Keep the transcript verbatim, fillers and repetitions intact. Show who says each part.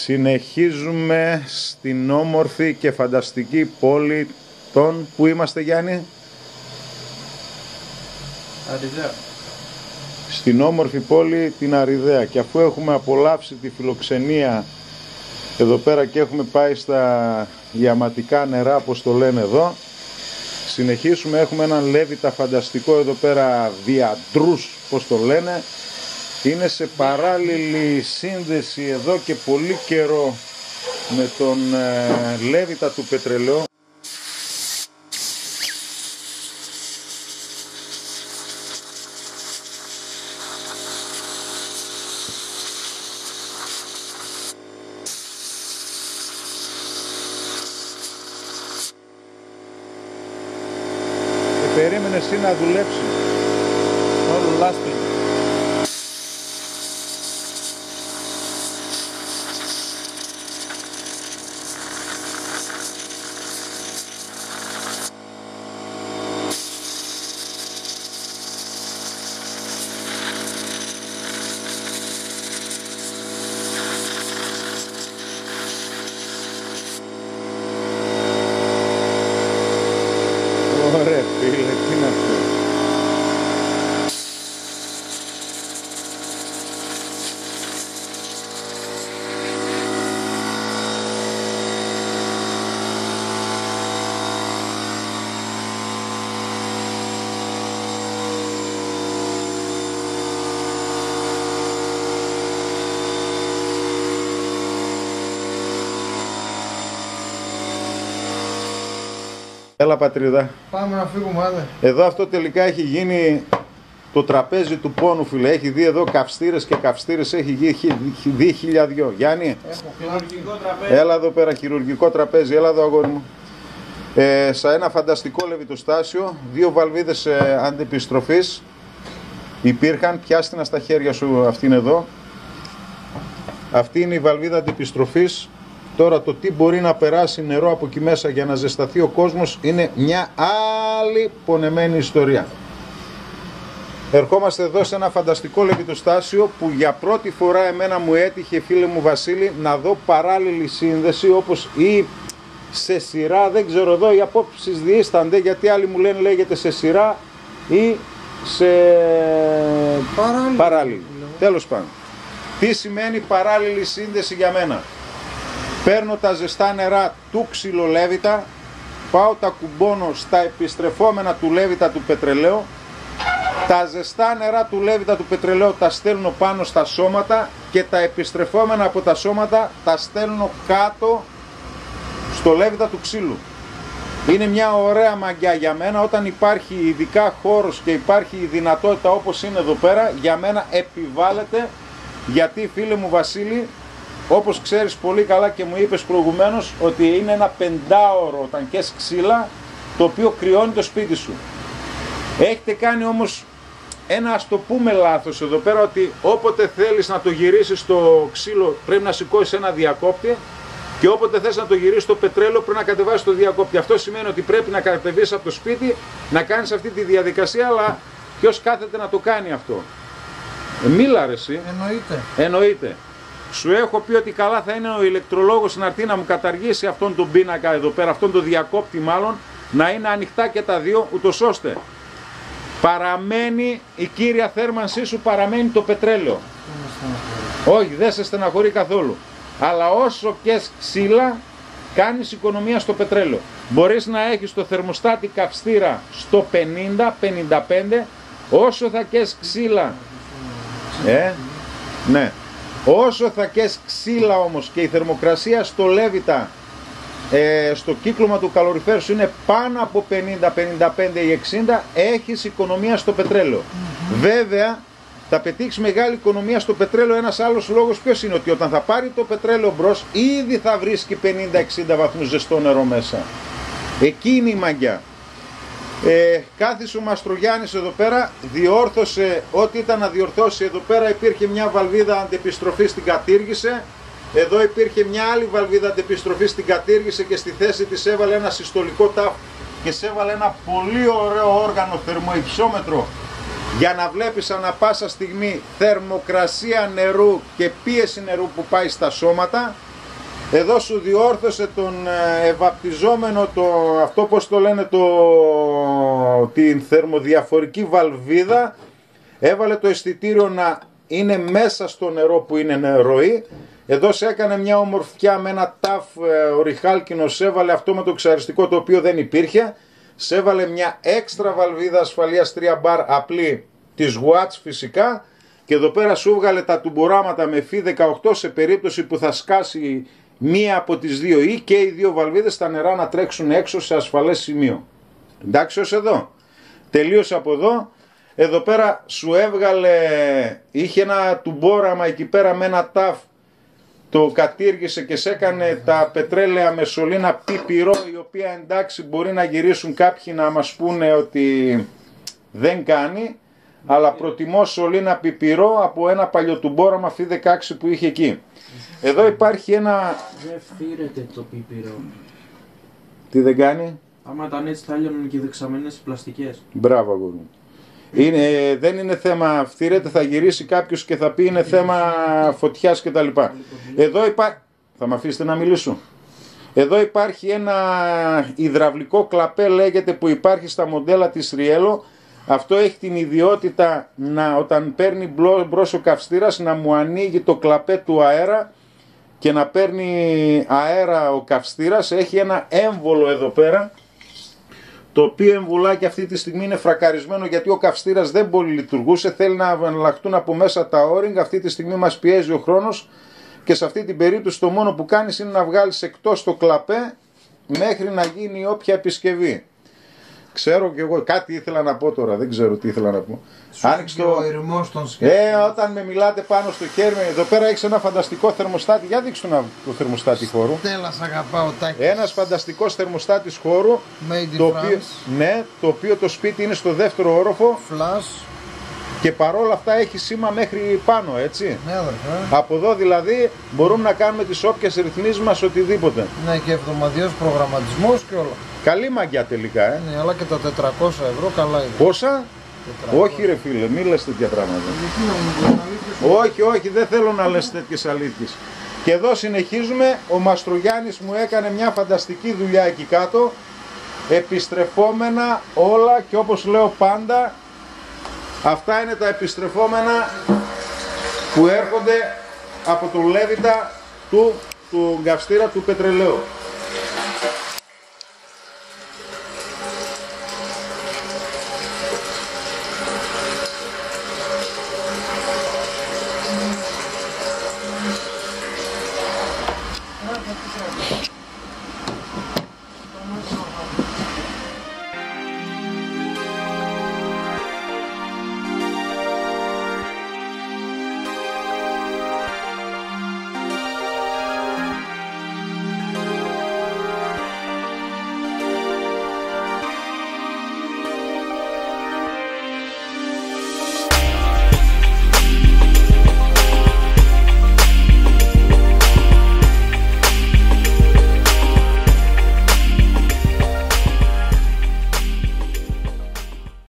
Speaker 1: Συνεχίζουμε στην όμορφη και φανταστική πόλη των... Πού είμαστε, Γιάννη?
Speaker 2: Αριδαία.
Speaker 1: Στην όμορφη πόλη την Αριδαία. Και αφού έχουμε απολαύσει τη φιλοξενία εδώ πέρα και έχουμε πάει στα ιαματικά νερά, όπως το λένε εδώ, συνεχίσουμε. Έχουμε έναν Λέβητα φανταστικό εδώ πέρα, διαντρούς, πώς το λένε. Είναι σε παράλληλη σύνδεση εδώ και πολύ καιρό με τον ε, Λέβητα του πετρελαίου. Και περίμενε εσύ να δουλέψει.
Speaker 2: Όλο λάσπη.
Speaker 1: Ωραία φίλε, τι να πω. Έλα πατρίδα.
Speaker 2: Πάμε να φύγουμε, άντε.
Speaker 1: Εδώ αυτό τελικά έχει γίνει το τραπέζι του πόνου, φίλε. Έχει δει εδώ καυστήρες και καυστήρες, έχει δει χιλιαδιό. Γιάννη,
Speaker 2: Έχω χειρουργικό τραπέζι.
Speaker 1: έλα εδώ πέρα, χειρουργικό τραπέζι, έλα εδώ αγόρι μου. Ε, σε ένα φανταστικό λεβιτοστάσιο, δύο βαλβίδες ε, αντιπιστροφής υπήρχαν, πιάστηνα στα χέρια σου αυτήν εδώ. Αυτή είναι η βαλβίδα αντιπιστροφής. Τώρα το τι μπορεί να περάσει νερό από εκεί μέσα για να ζεσταθεί ο κόσμος είναι μια άλλη πονεμένη ιστορία. Ερχόμαστε εδώ σε ένα φανταστικό λεβιτοστάσιο που για πρώτη φορά εμένα μου έτυχε, φίλε μου Βασίλη, να δω παράλληλη σύνδεση, όπως ή σε σειρά, δεν ξέρω εδώ οι απόψεις διήστανται, γιατί άλλοι μου λένε λέγεται σε σειρά ή σε
Speaker 2: Παράλληλη.
Speaker 1: παράλληλη. Τέλος πάντων. Τι σημαίνει παράλληλη σύνδεση για μένα? Παίρνω τα ζεστά νερά του ξυλολέβητα, πάω τα κουμπώνω στα επιστρεφόμενα του Λέβητα του πετρελαίου, τα ζεστά νερά του Λέβητα του πετρελαίου τα στέλνω πάνω στα σώματα και τα επιστρεφόμενα από τα σώματα τα στέλνω κάτω στο Λέβητα του ξύλου. Είναι μια ωραία μαγιά για μένα όταν υπάρχει ειδικά χώρος και υπάρχει η δυνατότητα όπως είναι εδώ πέρα, για μένα επιβάλλεται, γιατί φίλε μου Βασίλη, όπως ξέρεις πολύ καλά και μου είπες προηγουμένως, ότι είναι ένα πεντάωρο όταν καίς ξύλα, το οποίο κρυώνει το σπίτι σου. Έχετε κάνει όμως ένα, ας το πούμε, λάθος εδώ πέρα, ότι όποτε θέλεις να το γυρίσεις το ξύλο πρέπει να σηκώσεις ένα διακόπτη και όποτε θες να το γυρίσεις το πετρέλαιο πρέπει να κατεβάσεις το διακόπτη. Αυτό σημαίνει ότι πρέπει να κατεβείς από το σπίτι, να κάνεις αυτή τη διαδικασία, αλλά ποιος κάθεται να το κάνει αυτό? Ε, μίλα ρε εσύ.
Speaker 2: Εννοείται.
Speaker 1: Εννοείται. Σου έχω πει ότι καλά θα είναι ο ηλεκτρολόγος να έρθει να μου καταργήσει αυτόν τον πίνακα εδώ πέρα, αυτόν τον διακόπτη μάλλον, να είναι ανοιχτά και τα δύο, ούτως ώστε παραμένει η κύρια θέρμανσή σου, παραμένει το πετρέλαιο. Όχι, δεν σε στεναχωρεί καθόλου. Αλλά όσο καίς ξύλα, κάνεις οικονομία στο πετρέλαιο. Μπορείς να έχεις το θερμοστάτη καυστήρα στο πενήντα πενήντα πέντε, όσο θα καίς ξύλα. Ε, ναι. Όσο θα καίς ξύλα όμως και η θερμοκρασία στο Λέβητα, ε, στο κύκλωμα του καλοριφέρου σου είναι πάνω από πενήντα πενήντα πέντε ή εξήντα, έχεις οικονομία στο πετρέλαιο. Mm-hmm. Βέβαια, θα πετύχεις μεγάλη οικονομία στο πετρέλαιο. Ένας άλλος λόγος ποιος είναι? Ότι όταν θα πάρει το πετρέλαιο μπρος, ήδη θα βρίσκει πενήντα εξήντα βαθμούς ζεστό νερό μέσα. Εκεί είναι η μαγιά. Ε, κάθισε ο Μαστρογιάννης εδώ πέρα, διόρθωσε ό,τι ήταν να διορθώσει. Εδώ πέρα υπήρχε μια βαλβίδα αντεπιστροφής, την κατήργησε. Εδώ υπήρχε μια άλλη βαλβίδα αντεπιστροφής, την κατήργησε και στη θέση της έβαλε ένα συστολικό τάφο και σε έβαλε ένα πολύ ωραίο όργανο θερμοϊψόμετρο για να βλέπεις ανά πάσα στιγμή θερμοκρασία νερού και πίεση νερού που πάει στα σώματα. Εδώ σου διόρθωσε τον ευαπτιζόμενο, το, αυτό πως το λένε, το, την θερμοδιαφορική βαλβίδα. Έβαλε το αισθητήριο να είναι μέσα στο νερό που είναι ροή. Εδώ σε έκανε μια ομορφιά με ένα ταφ οριχάλκινο, σε έβαλε αυτό με το ξαριστικό το οποίο δεν υπήρχε. Σε έβαλε μια έξτρα βαλβίδα ασφαλείας τρία μπαρ απλή της Watts φυσικά. Και εδώ πέρα σου βγάλε τα τουμποράματα με φι δεκαοκτώ σε περίπτωση που θα σκάσει μία από τις δύο ή και οι δύο βαλβίδες στα νερά να τρέξουν έξω σε ασφαλές σημείο. Εντάξει ως εδώ. Τελείωσε από εδώ. Εδώ πέρα σου έβγαλε, είχε ένα τουμποράμα εκεί πέρα με ένα ταφ, το κατήργησε και σε έκανε τα πετρέλαια με σωλήνα πιπυρό, η οποία εντάξει μπορεί να γυρίσουν κάποιοι να μας πούνε ότι δεν κάνει, αλλά προτιμώ σωλήνα πιπυρό από ένα παλιό τουμποράμα φι δεκαέξι που είχε εκεί. Εδώ υπάρχει ένα...
Speaker 3: Δεν φύρεται το πιπυρό.
Speaker 1: Τι δεν κάνει?
Speaker 3: Άμα ήταν έτσι θα λιώνουν και δεξαμενές πλαστικές.
Speaker 1: Μπράβο αγόρι μου. Είναι, δεν είναι θέμα φτύρεται, θα γυρίσει κάποιος και θα πει είναι θέμα φωτιάς κτλ. Εδώ υπάρχει... Θα με αφήσετε να μιλήσω. Εδώ υπάρχει ένα υδραυλικό κλαπέ λέγεται που υπάρχει στα μοντέλα της Riello. Αυτό έχει την ιδιότητα να όταν παίρνει μπρος ο καυστήρας να μου ανοίγει το κλαπέ του αέρα και να παίρνει αέρα ο καυστήρας. Έχει ένα έμβολο εδώ πέρα, το οποίο εμβολάκι αυτή τη στιγμή είναι φρακαρισμένο γιατί ο καυστήρας δεν πολύ λειτουργούσε, θέλει να εναλλαχτούν από μέσα τα O-ring, αυτή τη στιγμή μας πιέζει ο χρόνος και σε αυτή την περίπτωση το μόνο που κάνεις είναι να βγάλεις εκτός το κλαπέ μέχρι να γίνει όποια επισκευή. Ξέρω και εγώ, κάτι ήθελα να πω τώρα, δεν ξέρω τι ήθελα να πω.
Speaker 2: Άνοιξε το...
Speaker 1: Ε, όταν με μιλάτε πάνω στο χέρι, εδώ πέρα έχεις ένα φανταστικό θερμοστάτη. Για δείξου να το θερμοστάτη χώρου.
Speaker 2: Στέλλα, σ' αγαπάω, Τάκη.
Speaker 1: Ένας φανταστικός θερμοστάτης χώρου.
Speaker 2: Made in
Speaker 1: το οποίο,
Speaker 2: France.
Speaker 1: ναι, το οποίο το σπίτι είναι στο δεύτερο όροφο.
Speaker 2: Flash.
Speaker 1: Και παρόλα αυτά έχει σήμα μέχρι πάνω, έτσι.
Speaker 2: Ναι, αδερφέ.
Speaker 1: Από εδώ δηλαδή μπορούμε να κάνουμε τις όποιες ρυθμίσεις μας, οτιδήποτε.
Speaker 2: Ναι, και εβδομαδιαίος προγραμματισμός και όλα.
Speaker 1: Καλή μαγιά τελικά, ε.
Speaker 2: Ναι, αλλά και τα τετρακόσια ευρώ καλά είναι.
Speaker 1: Πόσα?
Speaker 2: τετρακόσια.
Speaker 1: Όχι ρε φίλε, μη λες τέτοια πράγματα.
Speaker 2: Γιατί να μου πεις αλήθεια?
Speaker 1: Όχι, όχι, δεν θέλω να λες τέτοιες αλήθειες. Και εδώ συνεχίζουμε, ο Μαστρογιάννης μου έκανε μια φανταστική δουλειά εκεί κάτω, επιστρεφόμενα όλα και όπως λέω πάντα, αυτά είναι τα επιστρεφόμενα που έρχονται από το λέβητα του, του καυστήρα του πετρελαίου.